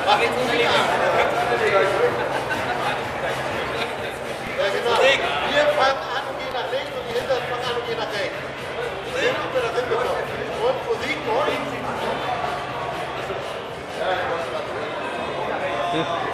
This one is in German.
Wir fangen an und gehen nach links und die Hinteren fangen an und gehen nach rechts. Sehen wir das hinbekommen. Und Musik, und?